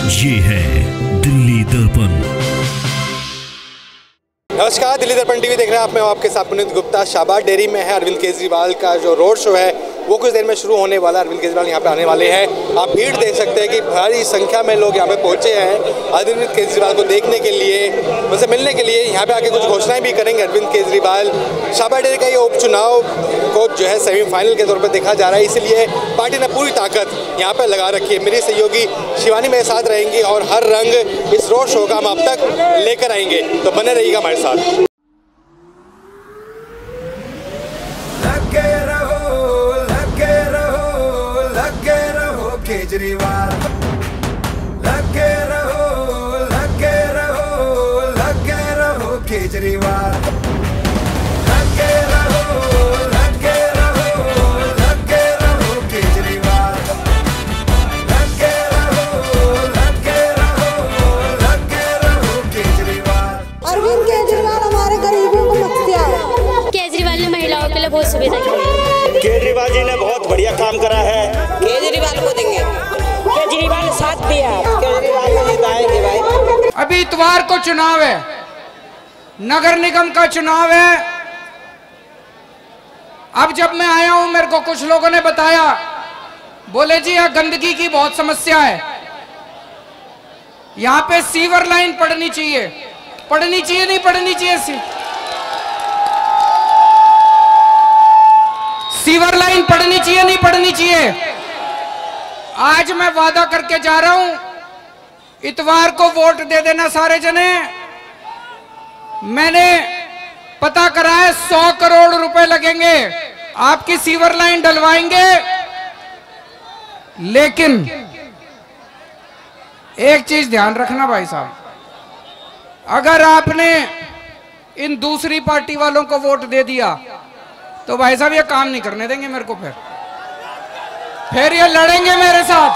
ये है दिल्ली दर्पण। नमस्कार, दिल्ली दर्पण टीवी देख रहे हैं आप। मैं आपके साथ पुनीत गुप्ता। शाहबाद डेयरी में है। अरविंद केजरीवाल का जो रोड शो है वो कुछ देर में शुरू होने वाला है। अरविंद केजरीवाल यहाँ पे आने वाले हैं। आप भीड़ देख सकते हैं कि भारी संख्या में लोग यहाँ पे पहुँचे हैं अरविंद केजरीवाल को देखने के लिए, उनसे मिलने के लिए। यहाँ पे आके कुछ घोषणाएं भी करेंगे अरविंद केजरीवाल। शाहबाद डेयरी का ये उपचुनाव को जो है सेमीफाइनल के तौर पर देखा जा रहा है, इसलिए पार्टी ने पूरी ताकत यहाँ पर लगा रखी है। मेरी सहयोगी शिवानी मेरे साथ रहेंगी और हर रंग इस रोड शो का हम अब तक लेकर आएंगे, तो बने रहिएगा हमारे साथ। केजरीवाल लगे रहो केजरीवाल लगे रहो केजरीवाल केजरीवाल। अरविंद केजरीवाल हमारे गरीबों को मत दिया। केजरीवाल ने महिलाओं के लिए बहुत सुविधा की है। केजरीवाल जी ने बहुत बढ़िया काम करा है। केजरीवाल को देंगे, केजरीवाल ने साथ दिया, केजरीवाल को जिताएंगे भाई। अभी इतवार को चुनाव है, नगर निगम का चुनाव है। अब जब मैं आया हूं, मेरे को कुछ लोगों ने बताया, बोले जी यहाँ गंदगी की बहुत समस्या है, यहाँ पे सीवर लाइन पड़नी चाहिए। पड़नी चाहिए नहीं पड़नी चाहिए? सीवर लाइन पड़नी चाहिए नहीं पड़नी चाहिए? आज मैं वादा करके जा रहा हूं, इतवार को वोट दे देना सारे जने। मैंने पता करा है 100 करोड़ रुपए लगेंगे, आपकी सीवर लाइन डलवाएंगे। लेकिन एक चीज ध्यान रखना भाई साहब, अगर आपने इन दूसरी पार्टी वालों को वोट दे दिया तो भाई साहब ये काम नहीं करने देंगे मेरे को। फिर ये लड़ेंगे मेरे साथ,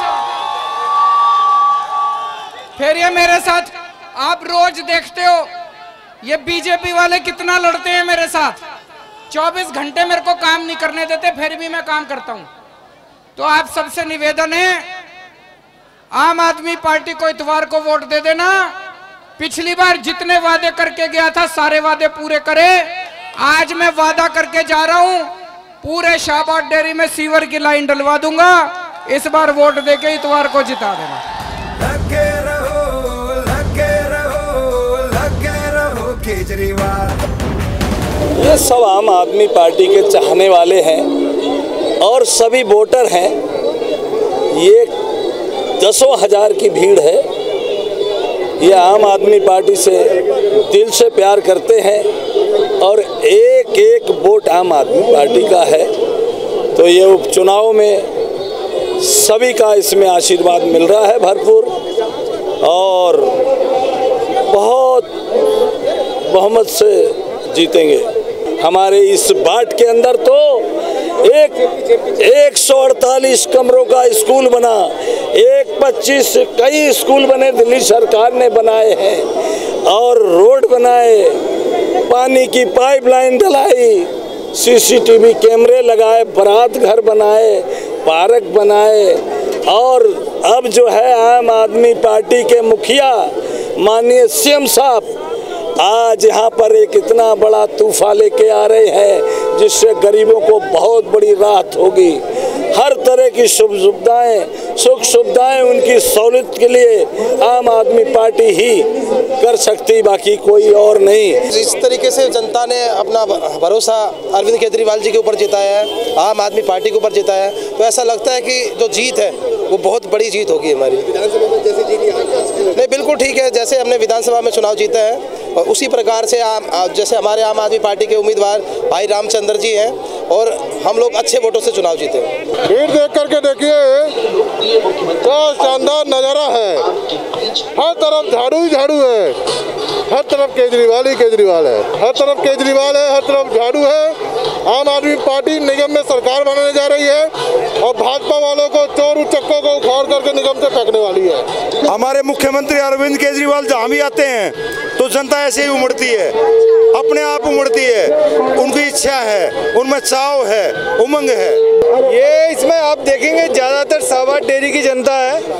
फिर ये मेरे साथ। आप रोज देखते हो ये बीजेपी वाले कितना लड़ते हैं मेरे साथ। 24 घंटे मेरे को काम नहीं करने देते, फिर भी मैं काम करता हूं। तो आप सबसे निवेदन है, आम आदमी पार्टी को इतवार को वोट दे देना। पिछली बार जितने वादे करके गया था सारे वादे पूरे करे। आज मैं वादा करके जा रहा हूं, पूरे शाहबाद डेयरी में सीवर की लाइन डलवा दूंगा। इस बार वोट देके इतवार को जिता देना। लगे रहो केजरीवाल। ये सब आम आदमी पार्टी के चाहने वाले हैं और सभी वोटर हैं। ये दसों हजार की भीड़ है। ये आम आदमी पार्टी से दिल से प्यार करते हैं और एक एक वोट आम आदमी पार्टी का है। तो ये उपचुनाव में सभी का इसमें आशीर्वाद मिल रहा है भरपूर, और बहुत बहुमत से जीतेंगे। हमारे इस बाट के अंदर तो 148 कमरों का स्कूल बना, 125 कई स्कूल बने, दिल्ली सरकार ने बनाए हैं, और रोड बनाए, पानी की पाइपलाइन डलाई, सीसीटीवी कैमरे लगाए, बारात घर बनाए, पार्क बनाए। और अब जो है आम आदमी पार्टी के मुखिया माननीय सीएम साहब आज यहाँ पर एक इतना बड़ा तूफान लेके आ रहे हैं जिससे गरीबों को बहुत बड़ी राहत होगी। हर तरह की सुख सुविधाएं उनकी सहूलियत के लिए आम आदमी पार्टी ही कर सकती, बाकी कोई और नहीं। इस तरीके से जनता ने अपना भरोसा अरविंद केजरीवाल जी के ऊपर जिताया है, आम आदमी पार्टी के ऊपर जिताया है, तो ऐसा लगता है कि जो जीत है वो बहुत बड़ी जीत होगी हमारी। विधानसभा में जैसे जीत नहीं, बिल्कुल ठीक है। जैसे हमने विधानसभा में चुनाव जीता है और उसी प्रकार से जैसे हमारे आम आदमी पार्टी के उम्मीदवार भाई रामचंद्र जी हैं और हम लोग अच्छे वोटों से चुनाव जीते हैं। भीड़ देख करके देखिए क्या शानदार नज़ारा है। हर तरफ झाड़ू ही झाड़ू है, हर तरफ केजरीवाल ही केजरीवाल है, हर तरफ केजरीवाल है, हर तरफ झाड़ू है। आम आदमी पार्टी निगम में सरकार बनाने जा रही है और भाजपा वालों को चोर उचक्कों को उखाड़ करके निगम से फेंकने वाली है। हमारे मुख्यमंत्री अरविंद केजरीवाल जहाँ भी आते हैं तो जनता ऐसे ही उमड़ती है, अपने आप उमड़ती है। उनकी इच्छा है, उनमें चाव है, उमंग है। ये इसमें आप देखेंगे ज़्यादातर शाहबाद डेयरी की जनता है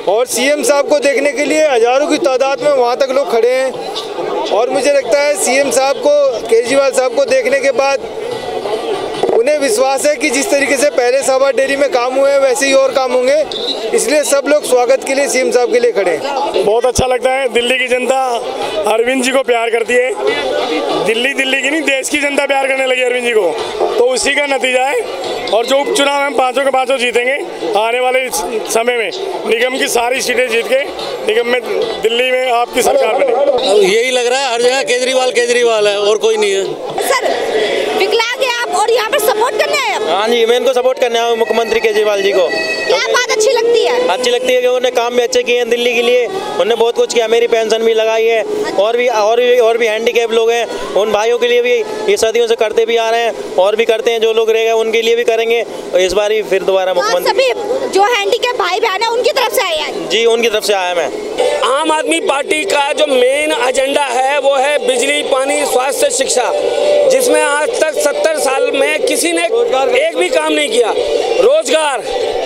और सीएम साहब को देखने के लिए हज़ारों की तादाद में वहाँ तक लोग खड़े हैं। और मुझे लगता है सीएम साहब को, केजरीवाल साहब को देखने के बाद उन्हें विश्वास है कि जिस तरीके से पहले शाहबाद डेयरी में काम हुए हैं वैसे ही और काम होंगे, इसलिए सब लोग स्वागत के लिए सीएम साहब के लिए खड़े हैं। बहुत अच्छा लगता है। दिल्ली की जनता अरविंद जी को प्यार करती है। दिल्ली की नहीं, देश की जनता प्यार करने लगी अरविंद जी को, तो उसी का नतीजा है। और जो उपचुनाव हम पाँचों के पाँचों जीतेंगे आने वाले समय में, निगम की सारी सीटें जीत के निगम में दिल्ली में आपकी सरकार बने। यही लग रहा है हर जगह केजरीवाल है और कोई नहीं है। सर विकलांग है आप और यहाँ पर सपोर्ट करने आए? हाँ जी, मैं इनको सपोर्ट करने आया हूँ, मुख्यमंत्री केजरीवाल जी को। क्या बात अच्छी लगती है? अच्छी लगती है कि उन्होंने काम भी अच्छे किए हैं दिल्ली के लिए, उन्होंने बहुत कुछ किया, मेरी पेंशन भी लगाई है। और भी हैंडीकैप लोग हैं, उन भाइयों के लिए भी ये सदियों से करते भी आ रहे हैं और भी करते हैं। जो लोग रह गए उनके लिए भी करेंगे और इस बार ही फिर दोबारा मुख्यमंत्री। सभी जो हैंडीकैप भाई बहन है उनकी तरफ से आए हैं? जी, उनकी तरफ से आया मैं। आम आदमी पार्टी का जो मेन एजेंडा है वो है बिजली, पानी, स्वास्थ्य, शिक्षा, जिसमें आज तक 70 साल में किसी ने एक भी काम नहीं किया। रोजगार,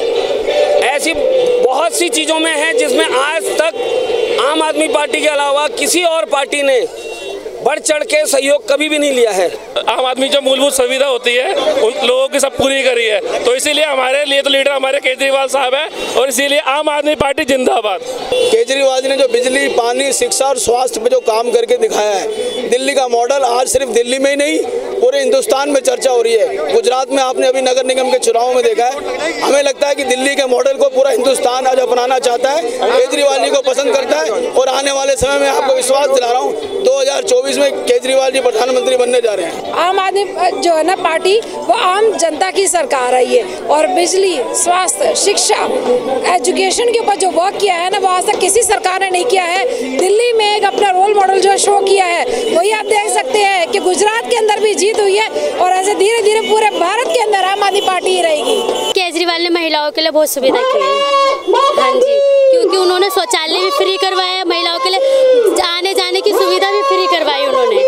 ऐसी बहुत सी चीज़ों में है जिसमें आज तक आम आदमी पार्टी के अलावा किसी और पार्टी ने बढ़ चढ़ के सहयोग कभी भी नहीं लिया है। आम आदमी जो मूलभूत सुविधा होती है उन लोगों की सब पूरी करी है, तो इसीलिए हमारे लिए तो लीडर हमारे केजरीवाल साहब है और इसीलिए आम आदमी पार्टी जिंदाबाद। केजरीवाल जी ने जो बिजली, पानी, शिक्षा और स्वास्थ्य पे जो काम करके दिखाया है, दिल्ली का मॉडल आज सिर्फ दिल्ली में ही नहीं पूरे हिंदुस्तान में चर्चा हो रही है। गुजरात में आपने अभी नगर निगम के चुनाव में देखा है। हमें लगता है कि दिल्ली के मॉडल को पूरा हिंदुस्तान आज अपनाना चाहता है, केजरीवाल जी को पसंद करता है और आने वाले समय में आपको विश्वास दिला रहा हूँ 2024 में केजरीवाल जी प्रधानमंत्री बनने जा रहे हैं। आम आदमी जो है ना पार्टी, वो आम जनता की सरकार है ये, और बिजली, स्वास्थ्य, शिक्षा, एजुकेशन के ऊपर जो वर्क किया है ना वो आज तक किसी सरकार ने नहीं किया है। दिल्ली में एक अपना रोल मॉडल जो शो किया है, वही आप देख सकते हैं कि गुजरात के अंदर भी जीत हुई है और ऐसे धीरे धीरे पूरे भारत के अंदर आम आदमी पार्टी ही रहेगी। केजरीवाल ने महिलाओं के लिए बहुत सुविधा की है। हाँ जी, क्योंकि उन्होंने शौचालय भी फ्री करवाया, महिलाओं के लिए आने जाने की सुविधा भी फ्री करवाई उन्होंने।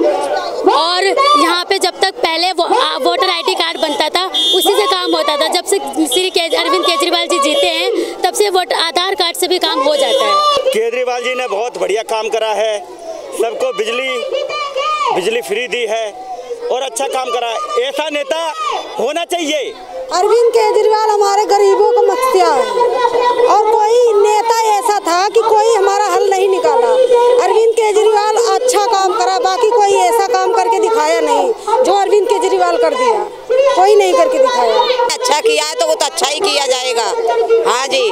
और यहाँ पे जब तक पहले वोटर ID कार्ड बनता था उसी से काम होता था। जब से श्री अरविंद केजरीवाल जी जीते हैं तब से आधार कार्ड से भी काम हो जाता है। केजरीवाल जी ने बहुत बढ़िया काम करा है, सबको बिजली फ्री दी है और अच्छा काम करा है। ऐसा नेता होना चाहिए। अरविंद केजरीवाल हमारे गरीबों का मस्तिया है और कोई नेता ऐसा था कि कोई हमारा हल नहीं निकाला। अरविंद केजरीवाल अच्छा काम करा, बाकी कोई ऐसा काम करके दिखाया नहीं जो अरविंद केजरीवाल कर दिया, कोई नहीं करके दिखाया। अच्छा किया है तो वो तो अच्छा ही किया जाएगा। हाँ जी,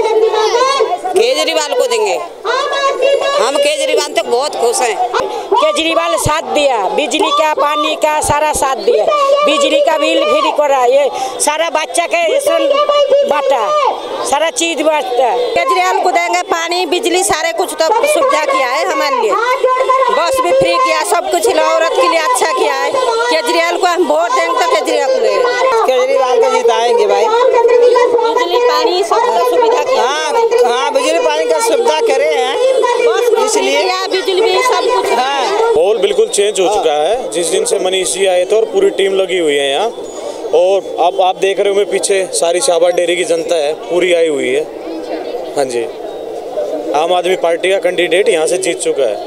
केजरीवाल को देंगे हम। केजरीवाल तो बहुत खुश हैं। केजरीवाल साथ दिया, बिजली का, पानी का सारा साथ दिया, बिजली का बिल फ्री करा, ये सारा बच्चा के बांटा, सारा चीज बांटा। केजरीवाल को देंगे, पानी, बिजली सारे कुछ तो सुविधा किया है हमारे लिए। बस भी फ्री किया, सब कुछ औरत के लिए अच्छा किया है। केजरीवाल को हम वोट देंगे तो केजरीवाल को देंगे। केजरीवाल को जिताएंगे भाई। बिजली, पानी सब सुविधा किया। हाँ, बिजली पानी का सुविधा करे हैं इसलिए बिजली भी सब कुछ है। माहौल बिल्कुल चेंज हो चुका है। जिस दिन से मनीष जी आए थे और पूरी टीम लगी हुई है यहाँ, और अब आप देख रहे हो पीछे सारी शाहबाद डेयरी की जनता है, पूरी आई हुई है। हाँ जी, आम आदमी पार्टी का कैंडिडेट यहाँ से जीत चुका है।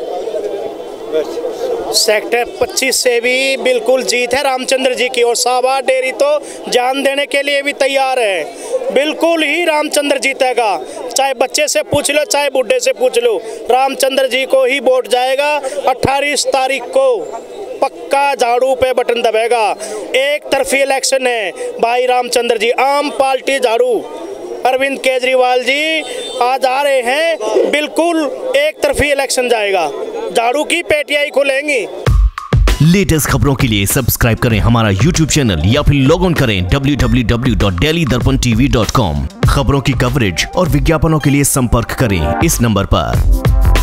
सेक्टर 25 से भी बिल्कुल जीत है रामचंद्र जी की, और शाहबाद डेयरी तो जान देने के लिए भी तैयार है। बिल्कुल ही रामचंद्र जीतेगा, चाहे बच्चे से पूछ लो चाहे बूढ़े से पूछ लो, रामचंद्र जी को ही वोट जाएगा। 28 तारीख को पक्का झाड़ू पे बटन दबेगा। एक तरफी इलेक्शन है भाई रामचंद्र जी, आम पार्टी झाड़ू। अरविंद केजरीवाल जी आज आ रहे हैं, बिल्कुल एक तरफी इलेक्शन जाएगा, झाड़ू की पेटियां ही खुलेंगी। लेटेस्ट खबरों के लिए सब्सक्राइब करें हमारा YouTube चैनल या फिर लॉग ऑन करें www.delhidarpantv.com। खबरों की कवरेज और विज्ञापनों के लिए संपर्क करें इस नंबर पर।